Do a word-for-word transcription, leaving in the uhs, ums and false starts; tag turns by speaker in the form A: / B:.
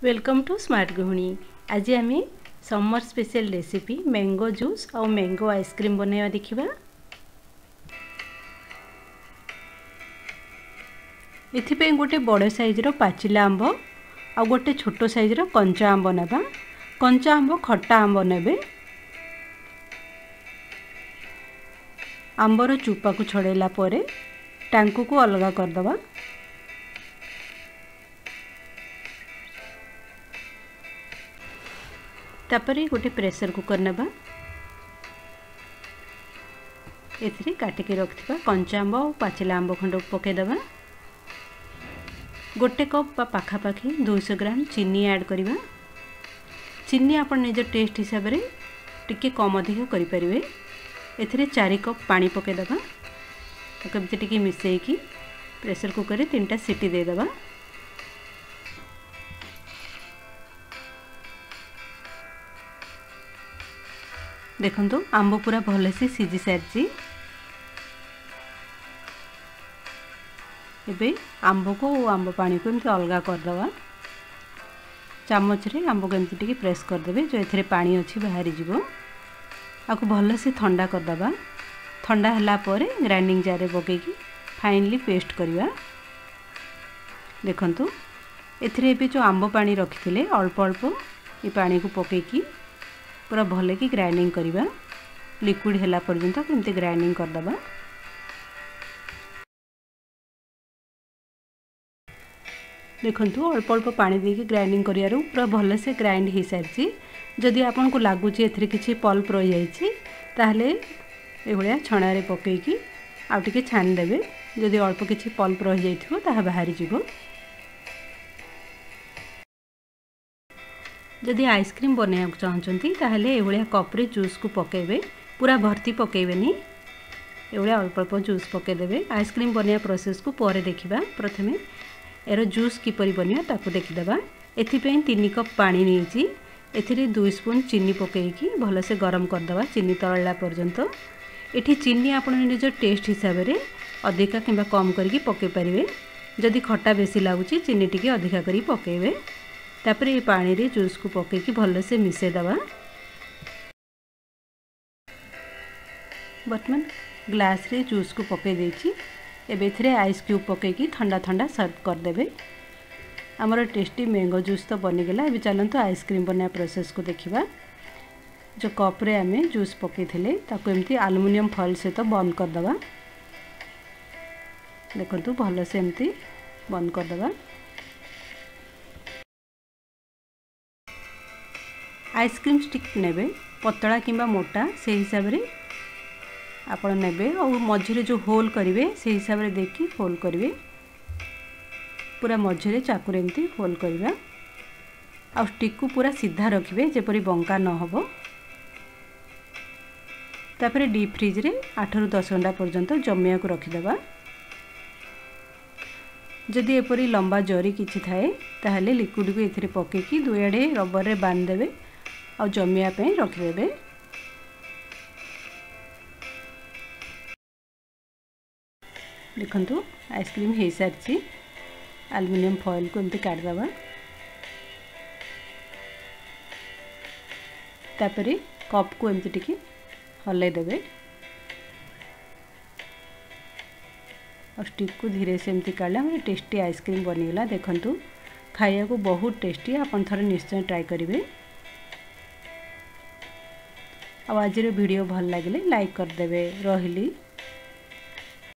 A: Welcome to smart गृहिणी। आज आम summer special recipe mango juice और मैंगो आइसक्रीम बनवा देखा। ये गोटे बड़ साइज पाचिला आंब आ गोटे छोट साइज कंचा आंब नेबा। कंचा आंब खट्टा आंब नेबे। आंबर चुपा को छड़ेला परे टांकू को अलग करदबा। तापरे गोटे प्रेशर कुकर नेबा। एथिरे काटिके रखिबा कंचा आंब और पाचिला आंब खंड पकेदेबा। गोटे कप बा पाखापाखि दो सौ ग्राम चीनी ऐड करिबा। चीनी आपण निज टेस्ट हिसाब रे टिके कम अधिक करि परिबे। एथिरे चार कप पानी पकेदेबा। ताको एमति टिके मिसेइकी प्रेशर कुकर रे तीनटा सीटी दे देबा। देखंतु आंब पूरा भले से सीझी सारी। एबे आंब को आंब पानी को एमती अलग करदबा। चामच रे आंब को एमती टिके प्रेस करदेबे जो एथिरे पानी अछि बाहरी जिवो। आको भले से ठंडा करदबा। ठंडा हला परे ग्राइंडिंग जार रे पकेकी फाइनली पेस्ट करिवा। देखंतु एथिरे एबे जो आंब पानी रखिथिले अल्प अल्प ए पानी को पकेकी पूरा भले की ग्राइंडिंग करिबा। लिक्विड हैला पर्यंत केमती ग्राइंडिंग करदबा। देखंतु अल्प अल्प पानी देकी ग्राइंडिंग करियारु पूरा भले से ग्राइंड हो सारी। जदि आपन को लागुची एथिरे किछि पल्प रहि जाइछि ताहले ए भलिया छणा रे पकेकी आ टिके छान देबे। जदि अल्प किछि पल्प रहि जाइथिबो ताहा बाहरी जिवो। जदि आइसक्रीम बनवा चाहते ताहले ए कप रे जूस को पकेबे। पूरा भर्ती पकेबेनी। ए अल्प अल्प जूस पकेदेबे। आइसक्रीम बनवा प्रोसेस को पर देखिबा। प्रथमे एरो जूस किपरि बनवा ताको देखिदबा। एथिपई तीन कप पानी नेछि। एथिरे दो स्पून चीनी पकेकी भले से गरम करदबा। चीनी तळला पर्यंत एठी चीनी आपण निज टेस्ट हिसाब रे अधिका किंबा कम करके पके परिबे। जदि खट्टा बेसी लागुची चीनी टिके अधिका करी पकेबे। तापरे ये पानी रे जूस को पकेकी भले से मिसे दबा। बर्तमान ग्लास रे जूस को पके देछि। एबे एथिरे आइस क्यूब पकेकी ठंडा ठंडा सर्व कर देबे। हमर टेस्टी मैंगो जूस तो बनी गेला। एबे चलंतु आइसक्रीम बनया प्रोसेस को देखिबा। जो कप रे आमे जूस पके थिले ताको एमती एल्युमिनियम फॉइल से तो बंद कर दबा। देखंतु भले से एमती बंद कर दबा। आइसक्रीम स्टिक नेबे पतला किंबा मोटा से हिसाब रे आपण नेबे और मझिरे जो होल करिवे से हिसाब रे देखि होल करिवे। पूरा मझिरे चाकू रे एमती होल करिवा। आ स्टिक को पूरा सीधा रखिबे जेपरि बंका न होबो। तापरे डीप फ्रीज रे आठ रु दस घंटा पर्यंत जमिया को रखि देबा। जदि एपरि लंबा जरी किछि थाए ताहले लिक्विड को एथिरे पकेकी दुई आडे रबर रे बांध देबे और जमिया पे रखिदेबे। देखंतु आइसक्रीम हो सारी। एल्युमिनियम फॉइल को एमती काट दबा। तापरे कप को एमती टिके हल्ले देबे और स्टिक को धीरे से एमती काढले हमर टेस्टी आइसक्रीम बनिगला। देखंतु खाइया को बहुत टेस्टी। आपन थरे निश्चय ट्राई करिवे। आज वीडियो भल लगे लाइक कर देबे। रहिली।